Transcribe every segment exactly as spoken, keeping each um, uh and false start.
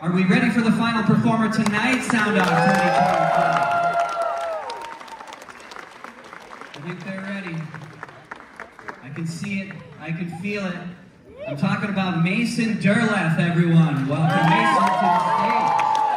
Are we ready for the final performer tonight, Sound Off twenty twenty-four? I think they're ready. I can see it, I can feel it. I'm talking about Mason Derleth, everyone. Welcome Mason to the stage.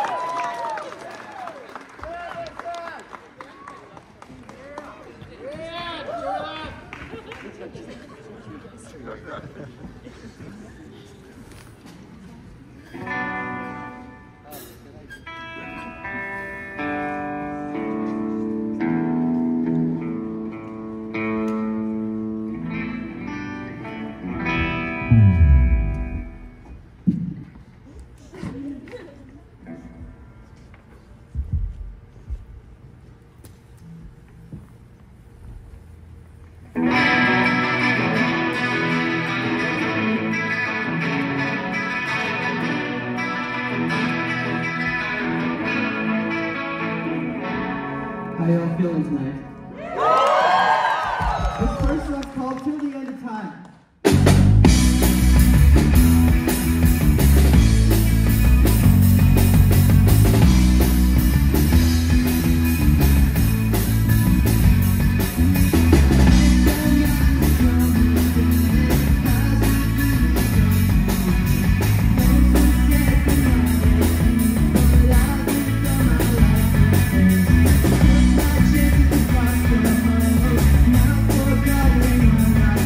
How y'all feeling tonight? This first round's called Till the End of Time. Now for God we know.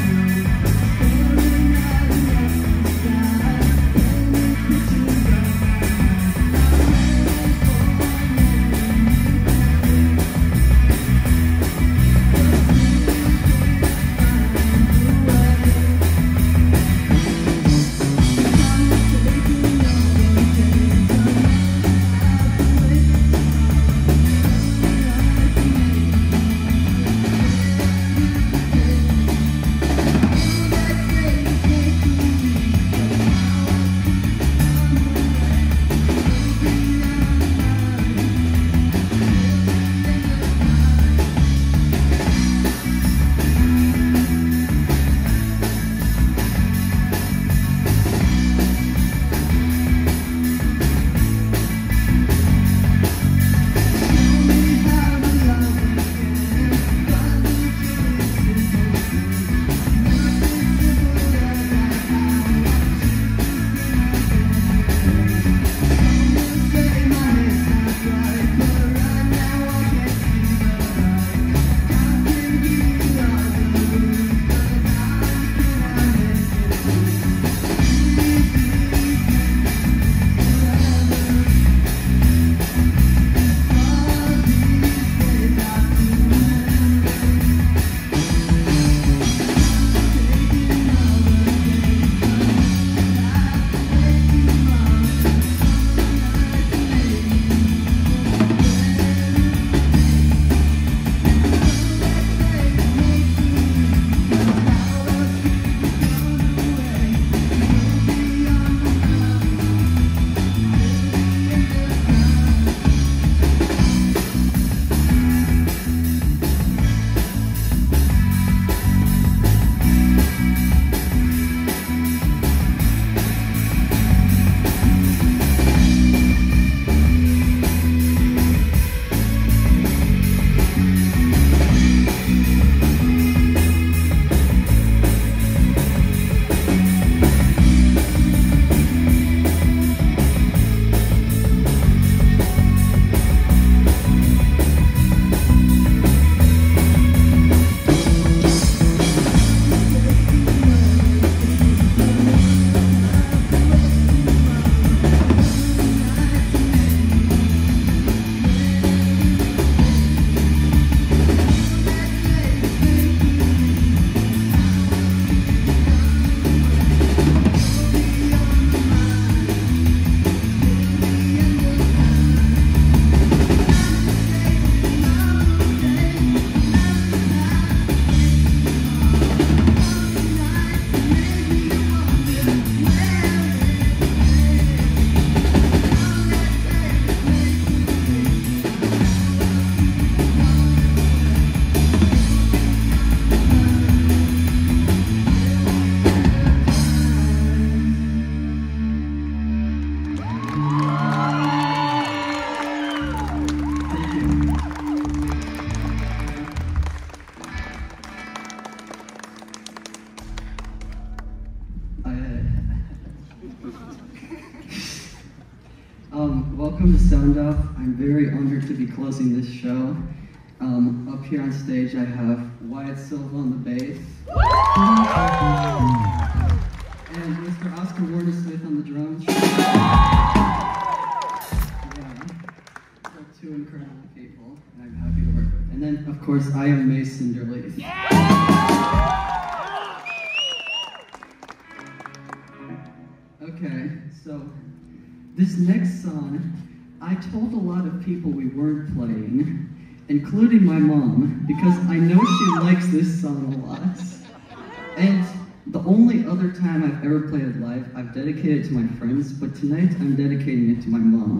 welcome to Sound Off. I'm very honored to be closing this show. Um, up here on stage I have Wyatt Silva on the bass. And Mister Oscar Warner Smith on the drums. Yeah, so two incredible people and I'm happy to work with. And then, of course, I am Mason Derleith. Okay, so this next song, I told a lot of people we weren't playing, including my mom, because I know she likes this song a lot. And the only other time I've ever played it live, I've dedicated it to my friends, but tonight I'm dedicating it to my mom.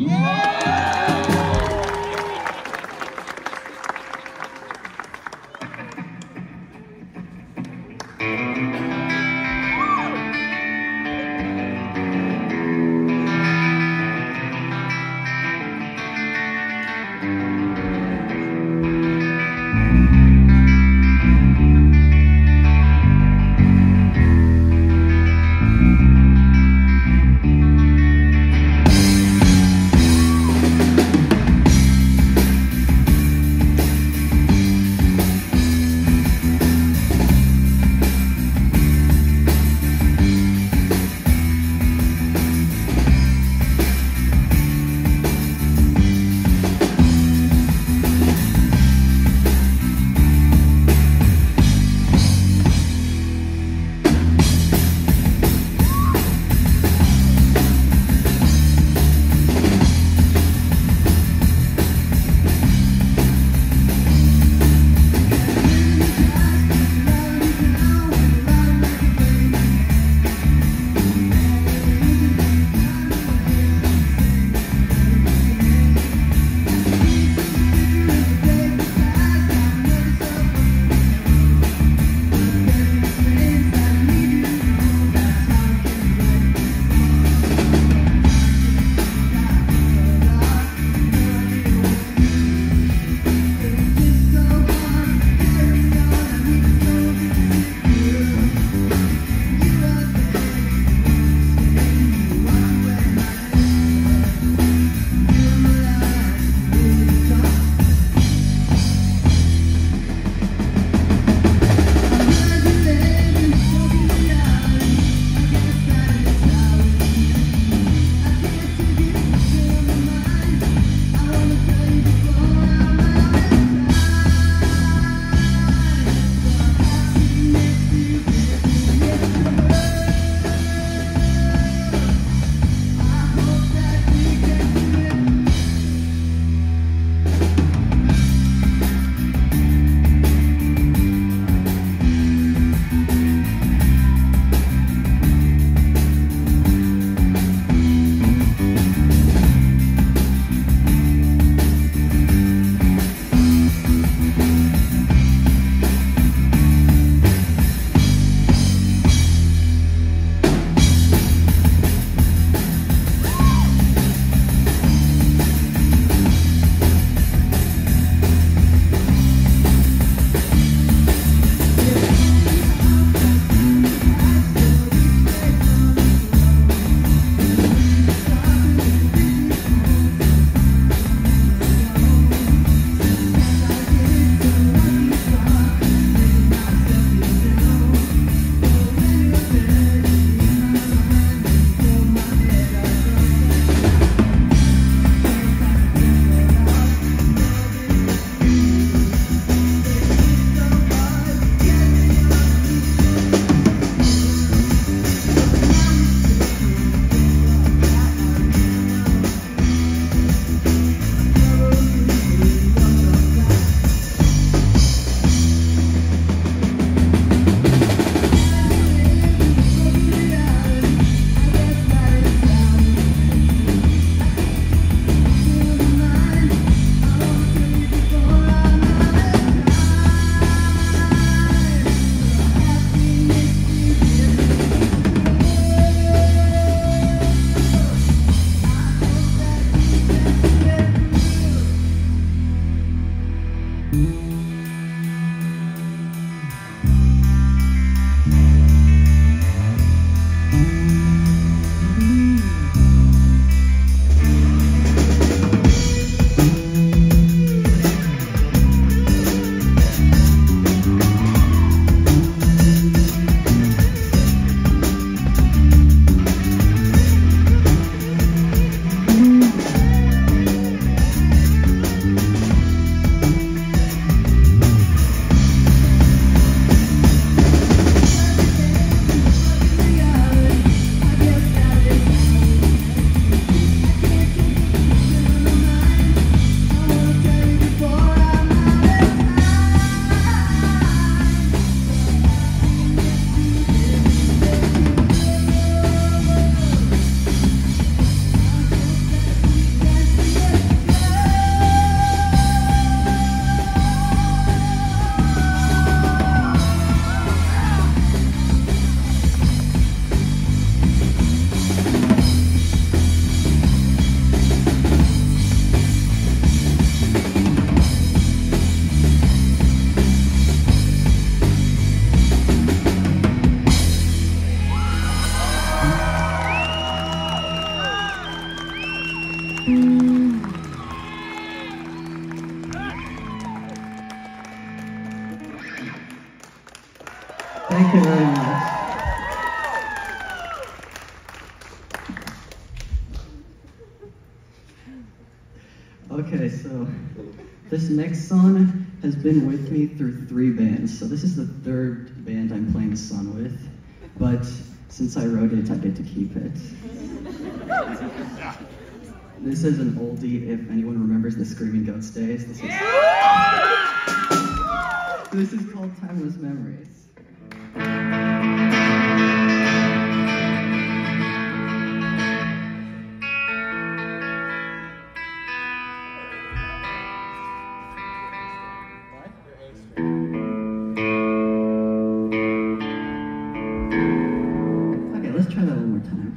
Thank you very much. Okay, so this next song has been with me through three bands. So this is the third band I'm playing this song with, but since I wrote it, I get to keep it. This is an oldie, if anyone remembers the Screaming Goats days. This is, this is called Timeless Memories. Okay, let's try that one more time.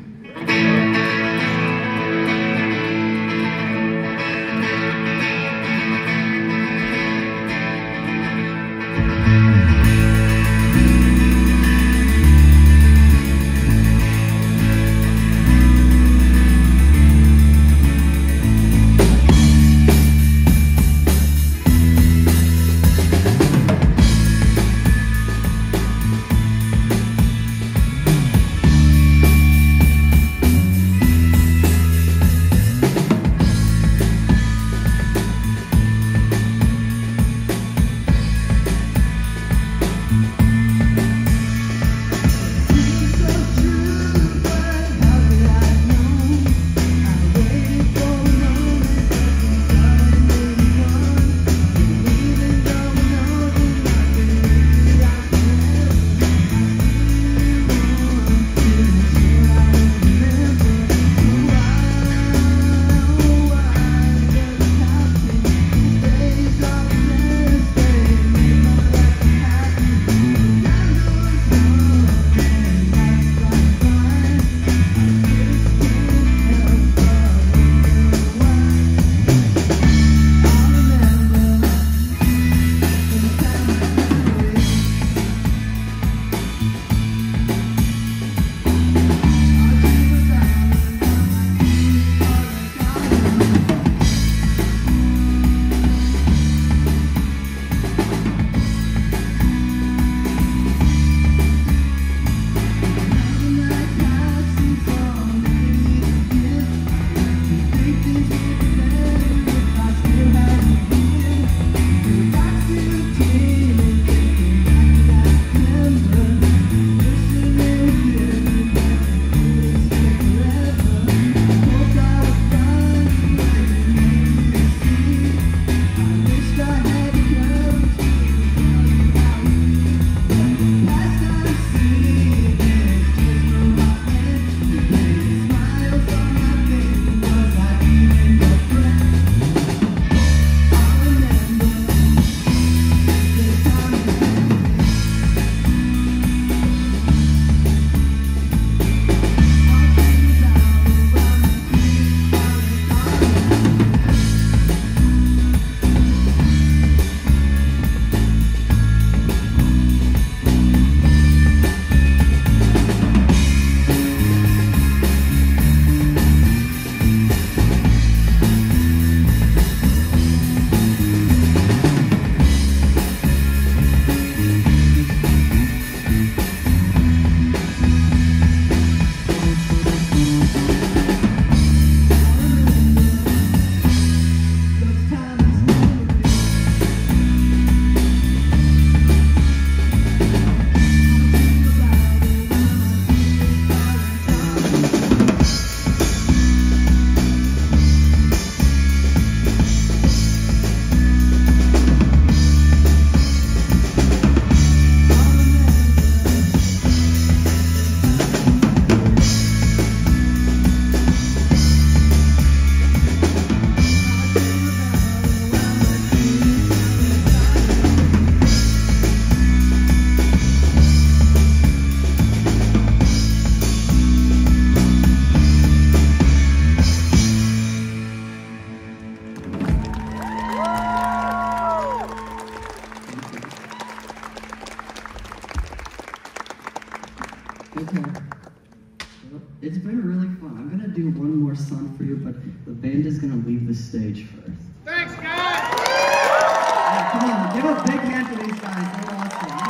the band is gonna leave the stage first. Thanks, guys! Yeah, come on, give a big hand to these guys. They're awesome.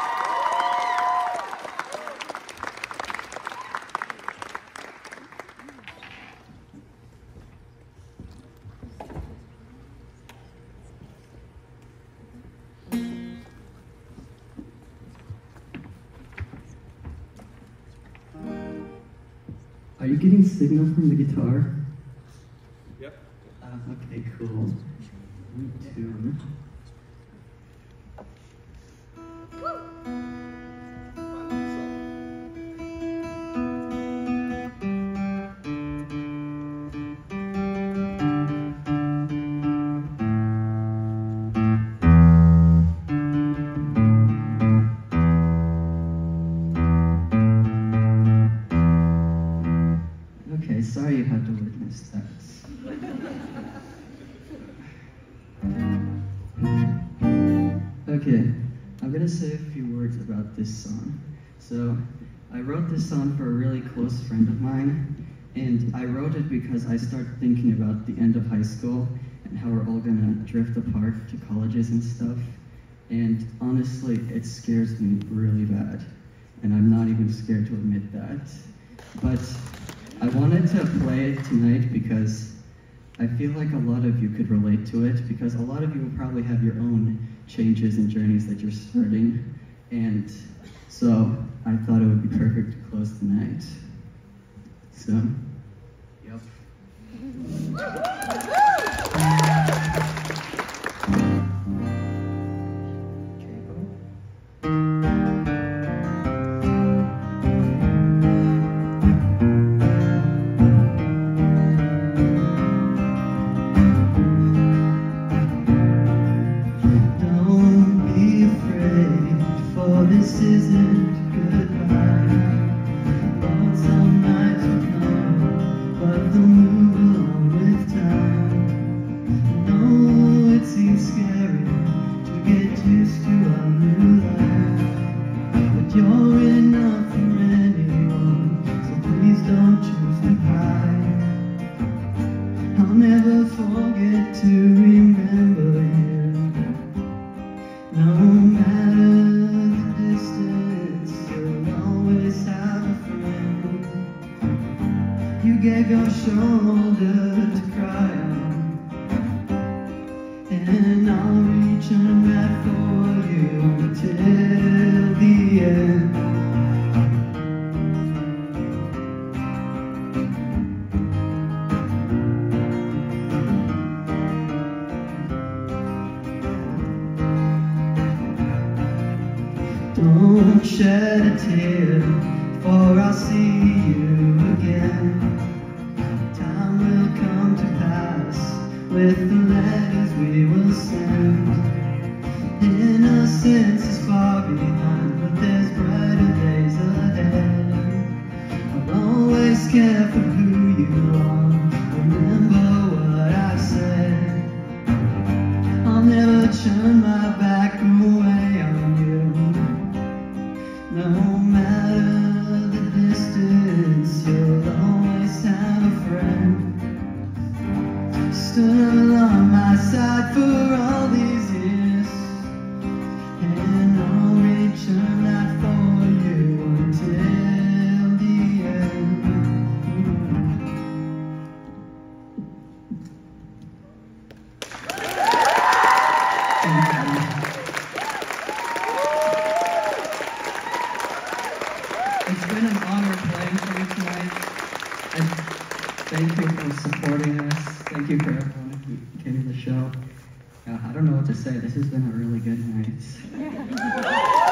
Are you getting signal from the guitar? Yep. Uh, okay, cool. Me too. Okay, sorry you had to witness that. Okay, I'm gonna say a few words about this song. So, I wrote this song for a really close friend of mine, and I wrote it because I started thinking about the end of high school and how we're all gonna drift apart to colleges and stuff. And honestly, it scares me really bad, and I'm not even scared to admit that. But I wanted to play it tonight because I feel like a lot of you could relate to it, because a lot of you will probably have your own changes and journeys that you're starting, and so I thought it would be perfect to close the night. So, yep. This isn't goodbye. Thought some nights would come, but they'll move along with time. No, it seems scary to get used to our new life, but you're enough for anyone, so please don't choose to hide. I'll never forget to remember you, no matter you gave your shoulder to cry on, and I'll reach out for you until the end. Don't shed a tear, for I'll see you again. Time will come to pass with the letters we will send. Innocence is far behind, but there's brighter days ahead. I'll always care for who you are, remember what I said. I'll never turn my back away on you, no matter the distance, you'll always have a friend. Stood along my side for all these years, and I'll return that for you until the end. It's been an honor playing for you tonight. And thank you for supporting us. Thank you for everyone who came to the show. Uh, I don't know what to say. This has been a really good night.